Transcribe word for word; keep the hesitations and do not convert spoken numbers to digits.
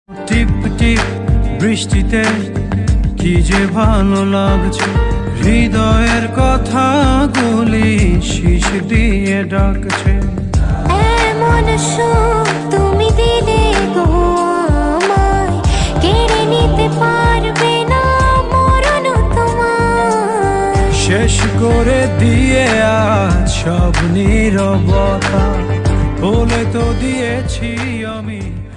টিপ টিপ বৃষ্টিতে কি যে ভালো লাগছে, হৃদয়ের কথাগুলি শীষ দিয়ে ডাকছে। এমন সুখ তুমি দিলে গো আমায়, কেড়ে নিতে পারবে না মরণ তোমার। শেষ করে দিয়ে আজ সব নীরবতা, বলে তো দিয়েছি আমি।